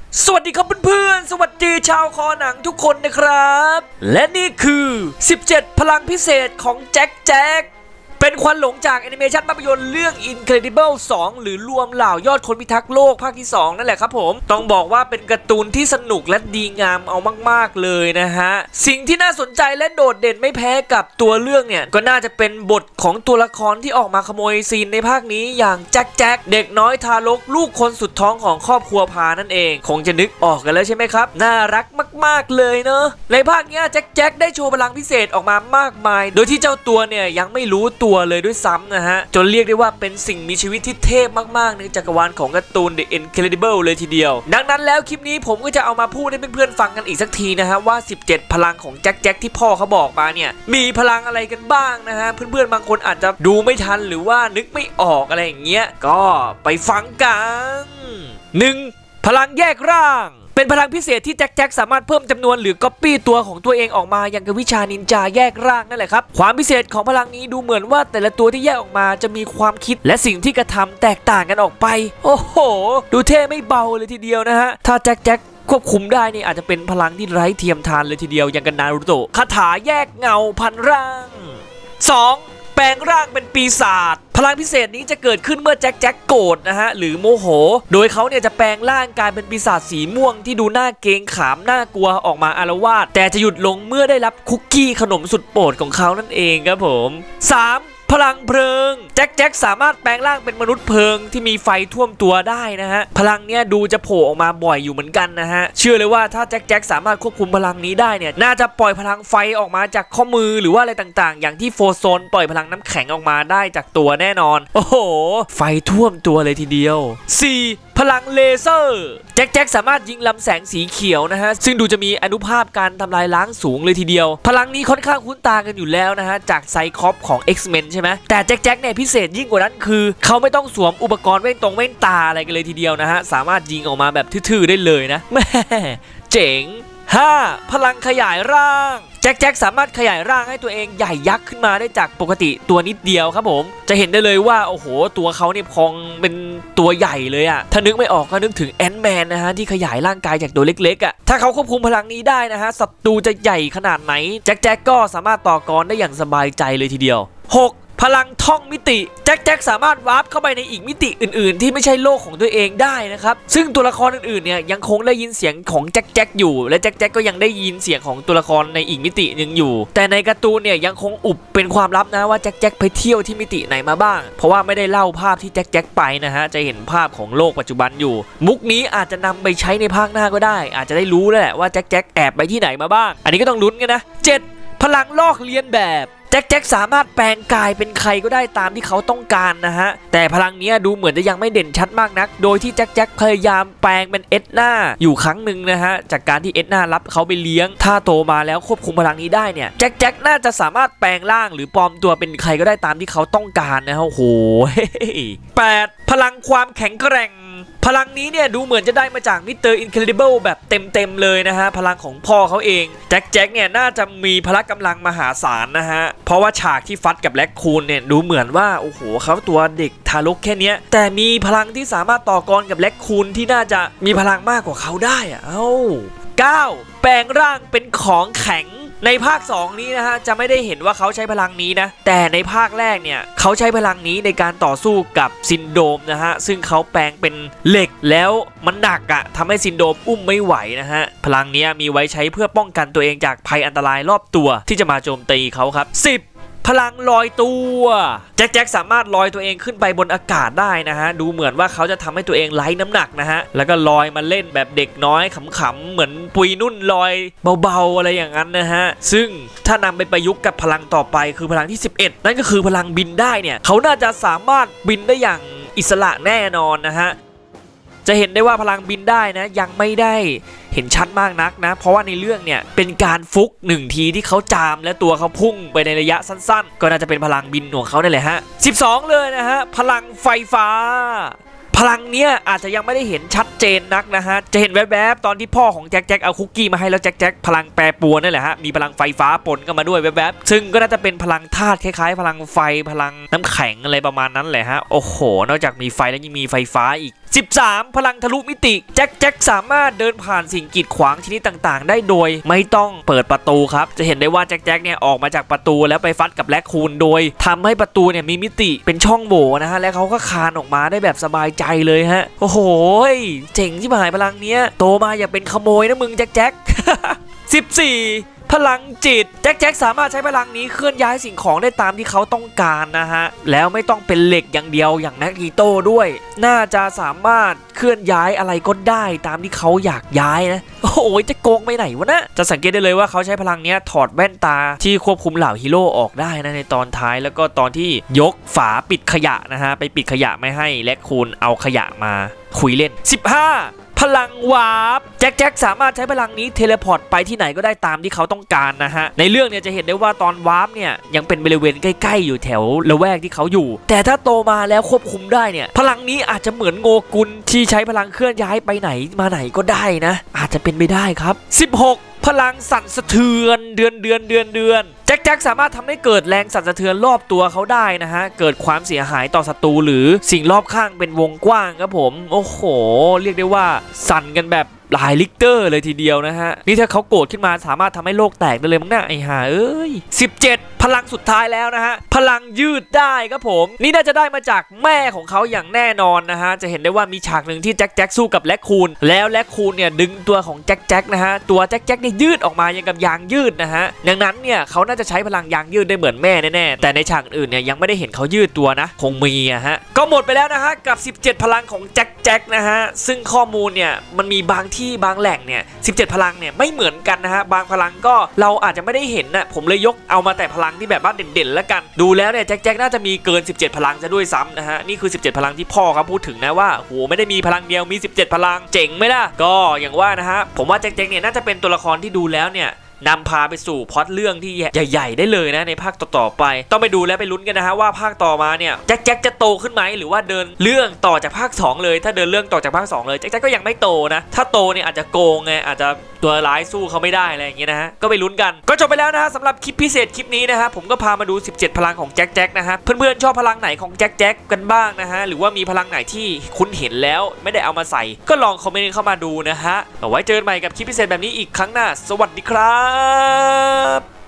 สวัสดีครับเพื่อนๆสวัสดีชาวคอหนังทุกคนนะครับและนี่คือ17พลังพิเศษของแจ็คเป็นควันหลงจากแอนิเมชันภาพยนตร์เรื่อง Incredible 2 หรือรวมเหล่ายอดคนพิทักษ์โลกภาคที่2นั่นแหละครับผมต้องบอกว่าเป็นการ์ตูนที่สนุกและดีงามเอามากๆเลยนะฮะสิ่งที่น่าสนใจและโดดเด่นไม่แพ้กับตัวเรื่องเนี่ยก็น่าจะเป็นบทของตัวละครที่ออกมาขโมยซีนในภาคนี้อย่างแจ็คเด็กน้อยทารกลูกคนสุดท้องของครอบครัวพานั่นเองคงจะนึกออกกันแล้วใช่ไหมครับน่ารักมากๆเลยเนอะในภาคนี้แจ็คได้โชว์พลังพิเศษออกมามากมายโดยที่เจ้าตัวเนี่ยยังไม่รู้ตัวเลยด้วยซ้ำนะฮะจนเรียกได้ว่าเป็นสิ่งมีชีวิตที่เทพมากๆในจักรวาลของการ์ตูน The Incredible เลยทีเดียวดังนั้นแล้วคลิปนี้ผมก็จะเอามาพูดให้เพื่อนๆฟังกันอีกสักทีนะฮะว่า17พลังของแจ็คที่พ่อเขาบอกมาเนี่ยมีพลังอะไรกันบ้างนะฮะเพื่อนๆบางคนอาจจะดูไม่ทันหรือว่านึกไม่ออกอะไรอย่างเงี้ยก็ไปฟังกัน 1. พลังแยกร่างเป็นพลังพิเศษที่แจ็คสามารถเพิ่มจำนวนหรือก๊อปปี้ตัวของตัวเองออกมาอย่างกับวิชานินจาแยกร่างนั่นแหละครับความพิเศษของพลังนี้ดูเหมือนว่าแต่ละตัวที่แยกออกมาจะมีความคิดและสิ่งที่กระทำแตกต่างกันออกไปโอ้โหดูเท่ไม่เบาเลยทีเดียวนะฮะถ้าแจ็คควบคุมได้นี่อาจจะเป็นพลังที่ไร้เทียมทานเลยทีเดียวอย่างกับนารูโตะคาถาแยกเงาพันร่าง 2. แปลงร่างเป็นปีศาจพลังพิเศษนี้จะเกิดขึ้นเมื่อแจ็คโกรธนะฮะหรือโมโหโดยเขาเนี่ยจะแปลงร่างกลายเป็นปีศาจสีม่วงที่ดูน่าเกรงขามน่ากลัวออกมาอาละวาดแต่จะหยุดลงเมื่อได้รับคุกกี้ขนมสุดโปรดของเขานั่นเองครับผม 3. พลังเพลิงแจ็คสามารถแปลงร่างเป็นมนุษย์เพลิงที่มีไฟท่วมตัวได้นะฮะพลังเนี้ยดูจะโผล่ออกมาบ่อยอยู่เหมือนกันนะฮะเชื่อเลยว่าถ้าแจ็คสามารถควบคุมพลังนี้ได้เนี่ยน่าจะปล่อยพลังไฟออกมาจากข้อมือหรือว่าอะไรต่างๆอย่างที่โฟโซนปล่อยพลังน้ำแข็งออกมาได้จากตัวแน่นอนโอ้โหไฟท่วมตัวเลยทีเดียว 4. พลังเลเซอร์แจ็คสามารถยิงลำแสงสีเขียวนะฮะซึ่งดูจะมีอนุภาพการทำลายล้างสูงเลยทีเดียวพลังนี้ค่อนข้างคุ้นตากันอยู่แล้วนะฮะจากไซคอปของ X-Men ใช่ไหมแต่แจ็คเนี่ยพิเศษยิ่งกว่านั้นคือเขาไม่ต้องสวมอุปกรณ์แว่นตาอะไรกันเลยทีเดียวนะฮะสามารถยิงออกมาแบบทื่อๆได้เลยนะแม่เจ๋ง 5. พลังขยายร่างแจ็คสามารถขยายร่างให้ตัวเองใหญ่ยักษ์ขึ้นมาได้จากปกติตัวนิดเดียวครับผมจะเห็นได้เลยว่าโอ้โหตัวเขาเนี่ยพองเป็นตัวใหญ่เลยอะถ้านึกไม่ออกก็นึกถึงแอนท์แมนนะฮะที่ขยายร่างกายจากตัวเล็กๆอะถ้าเขาควบคุมพลังนี้ได้นะฮะศัตรูจะใหญ่ขนาดไหนแจ็คก็สามารถต่อกรได้อย่างสบายใจเลยทีเดียว 6. พลังท่องมิติแจ็คสามารถวาร์ปเข้าไปในอีกมิติอื่นๆที่ไม่ใช่โลกของตัวเองได้นะครับซึ่งตัวละครอื่นๆเนี่ยยังคงได้ยินเสียงของแจ็คอยู่และแจ็คก็ยังได้ยินเสียงของตัวละครในอีกมิติหนึ่งอยู่แต่ในการ์ตูนเนี่ยยังคงอุบเป็นความลับนะว่าแจ็คไปเที่ยวที่มิติไหนมาบ้างเพราะว่าไม่ได้เล่าภาพที่แจ็คไปนะฮะจะเห็นภาพของโลกปัจจุบันอยู่มุกนี้อาจจะนำไปใช้ในภาคหน้าก็ได้อาจจะได้รู้แล้วแหละว่าแจ็คแอบไปที่ไหนมาบ้างอันนี้ก็ต้องลุ้นกันนะ 7. พลังลอกเลียนแบบแจ็คสามารถแปลงกายเป็นใครก็ได้ตามที่เขาต้องการนะฮะแต่พลังนี้ดูเหมือนจะยังไม่เด่นชัดมากนักโดยที่แจ็คพยายามแปลงเป็นเอ็ดนาอยู่ครั้งหนึ่งนะฮะจากการที่เอ็ดนารับเขาไปเลี้ยงถ้าโตมาแล้วควบคุมพลังนี้ได้เนี่ยแจ็คน่าจะสามารถแปลงร่างหรือปลอมตัวเป็นใครก็ได้ตามที่เขาต้องการนะฮะโอ้โห 8. พลังความแข็งแกร่งพลังนี้เนี่ยดูเหมือนจะได้มาจากมิสเตอร์อินเครดิเบิลแบบเต็มเลยนะฮะพลังของพ่อเขาเองแจ็คเนี่ยน่าจะมีพละกำลังมหาศาลนะฮะเพราะว่าฉากที่ฟัดกับแร็คคูนเนี่ยดูเหมือนว่าโอ้โหเขาตัวเด็กทารกแค่นี้แต่มีพลังที่สามารถต่อกรกับแร็คคูนที่น่าจะมีพลังมากกว่าเขาได้อะ9. แปลงร่างเป็นของแข็งในภาค2นี้นะฮะจะไม่ได้เห็นว่าเขาใช้พลังนี้นะแต่ในภาคแรกเนี่ยเขาใช้พลังนี้ในการต่อสู้กับซินโดรมนะฮะซึ่งเขาแปลงเป็นเหล็กแล้วมันหนักอะทำให้ซินโดรมอุ้มไม่ไหวนะฮะพลังนี้มีไว้ใช้เพื่อป้องกันตัวเองจากภัยอันตรายรอบตัวที่จะมาโจมตีเขาครับ 10. พลังลอยตัวแจ็คสามารถลอยตัวเองขึ้นไปบนอากาศได้นะฮะดูเหมือนว่าเขาจะทำให้ตัวเองไร้น้ำหนักนะฮะแล้วก็ลอยมาเล่นแบบเด็กน้อยขำๆเหมือนปุยนุ่นลอยเบาๆอะไรอย่างนั้นนะฮะซึ่งถ้านำไปประยุกต์กับพลังต่อไปคือพลังที่11นั่นก็คือพลังบินได้เนี่ยเขาน่าจะสามารถบินได้อย่างอิสระแน่นอนนะฮะจะเห็นได้ว่าพลังบินได้นะยังไม่ได้เห็นชัดมากนักนะเพราะว่าในเรื่องเนี่ยเป็นการฟุก1ทีที่เขาจามและตัวเขาพุ่งไปในระยะสั้นๆก็น่าจะเป็นพลังบินของเขาได้เลยฮะ12เลยนะฮะพลังไฟฟ้าพลังเนี้ยอาจจะยังไม่ได้เห็นชัดเจนนักนะฮะจะเห็นแวบๆตอนที่พ่อของแจ็คเอาคุกกี้มาให้แล้วแจ็คพลังแปรปรวนนั่นแหละฮะมีพลังไฟฟ้าปนกันมาด้วยแวบๆซึ่งก็น่าจะเป็นพลังธาตุคล้ายๆพลังไฟพลังน้ำแข็งอะไรประมาณนั้นแหละฮะโอ้โหนอกจากมีไฟแล้วยังมีไฟฟ้าอีก 13พลังทะลุมิติแจ็คสามารถเดินผ่านสิ่งกีดขวางชนิดต่างๆได้โดยไม่ต้องเปิดประตูครับจะเห็นได้ว่าแจ็คเนี่ยออกมาจากประตูแล้วไปฟัดกับแร็คคูนโดยทำให้ประตูเนี่ยมีมิติเป็นช่องโหว่นะฮะและเขาก็คานออกมาได้แบบสบายใจเลยฮะโอ้โหเจ๋งที่หายพลังเนี้ยโตมาอย่าเป็นขโมยนะมึงแจ็ค 14พลังจิตแจ็คสามารถใช้พลังนี้เคลื่อนย้ายสิ่งของได้ตามที่เขาต้องการนะฮะแล้วไม่ต้องเป็นเหล็กอย่างเดียวอย่างแมกนีโต้ด้วยน่าจะสามารถเคลื่อนย้ายอะไรก็ได้ตามที่เขาอยากย้ายนะโอ้ยจะโกงไปไหนวะนะจะสังเกตได้เลยว่าเขาใช้พลังนี้ถอดแว่นตาที่ควบคุมเหล่าฮีโร่ออกได้นะในตอนท้ายแล้วก็ตอนที่ยกฝาปิดขยะนะฮะไปปิดขยะไม่ให้แร็คคูนเอาขยะมาคุยเล่น15พลังวาร์ปแจ็คสามารถใช้พลังนี้เทเลพอร์ตไปที่ไหนก็ได้ตามที่เขาต้องการนะฮะในเรื่องเนี่ยจะเห็นได้ว่าตอนวาร์ปเนี่ยยังเป็นบริเวณใกล้ๆอยู่แถวละแวกที่เขาอยู่แต่ถ้าโตมาแล้วควบคุมได้เนี่ยพลังนี้อาจจะเหมือนโงกุลที่ใช้พลังเคลื่อนย้ายไปไหนมาไหนก็ได้นะอาจจะเป็นไปได้ครับ16พลังสั่นสะเทือนเดือนแจ็คสามารถทำให้เกิดแรงสั่นสะเทือนรอบตัวเขาได้นะฮะเกิดความเสียหายต่อศัตรูหรือสิ่งรอบข้างเป็นวงกว้างครับผมโอ้โหเรียกได้ว่าสั่นกันแบบหลายลิกเตอร์เลยทีเดียวนะฮะนี่ถ้าเขาโกรธขึ้นมาสามารถทำให้โลกแตกได้เลยมั้งนะไอ้ห่าเอ้ย17พลังสุดท้ายแล้วนะฮะพลังยืดได้ครับผมนี่น่าจะได้มาจากแม่ของเขาอย่างแน่นอนนะฮะจะเห็นได้ว่ามีฉากหนึ่งที่แจ็คสู้กับแร็คคูนแล้วแร็คคูนเนี่ยดึงตัวของแจ็คนะฮะตัวแจ็คเนี่ยยืดออกมาอย่างกับยางยืดนะฮะดังนั้นเนี่ยเขาน่าจะใช้พลังยางยืดได้เหมือนแม่แน่ๆแต่ในฉากอื่นเนี่ยยังไม่ได้เห็นเขายืดตัวนะคงมีอะฮะก็หมดไปแล้วนะฮะกับ17พลังของแจ็คนะฮะซึ่งข้อมูลเนี่ยมันมีบางที่บางแหล่งเนี่ย17พลังเนี่ยไม่เหมือนกันนะฮะบางพลังก็เราอาจจะไม่ได้เห็นนะผมเลยยกเอามาแต่พลังที่แบบว่าเด่นๆแล้วกันดูแล้วเนี่ยแจ็คน่าจะมีเกิน17พลังจะด้วยซ้ำนะฮะนี่คือ17พลังที่พ่อเขาพูดถึงนะว่าโหไม่ได้มีพลังเดียวมี17พลังเจ๋งไหมล่ะก็อย่างว่านะฮะผมว่าแจ็คเนี่ยน่าจะเป็นตัวละครที่ดูแล้วเนี่ยนำพาไปสู่พล็อตเรื่องที่ใหญ่ๆได้เลยนะในภาคต่อๆไปต้องไปดูและไปลุ้นกันนะฮะว่าภาคต่อมาเนี่ยแจ็คจะโตขึ้นไหมหรือว่าเดินเรื่องต่อจากภาค2เลยถ้าเดินเรื่องต่อจากภาค2เลยแจ็คก็ยังไม่โตนะถ้าโตเนี่ยอาจจะโกงไงอาจจะตัวร้ายสู้เขาไม่ได้อะไรอย่างเงี้ยนะฮะก็ไปลุ้นกันก็จบไปแล้วนะฮะสำหรับคลิปพิเศษคลิปนี้นะฮะผมก็พามาดู17พลังของแจ็คนะฮะเพื่อนๆชอบพลังไหนของแจ็คกันบ้างนะฮะหรือว่ามีพลังไหนที่คุณเห็นแล้วไม่ได้เอามาใส่ก็ลองคอมเมนต์เข้ามาดูนะฮะเอาไว้เจอกันใหม่กับคลิปพิเศษแบบนี้อีกครั้งหน้าสวัสดีครับ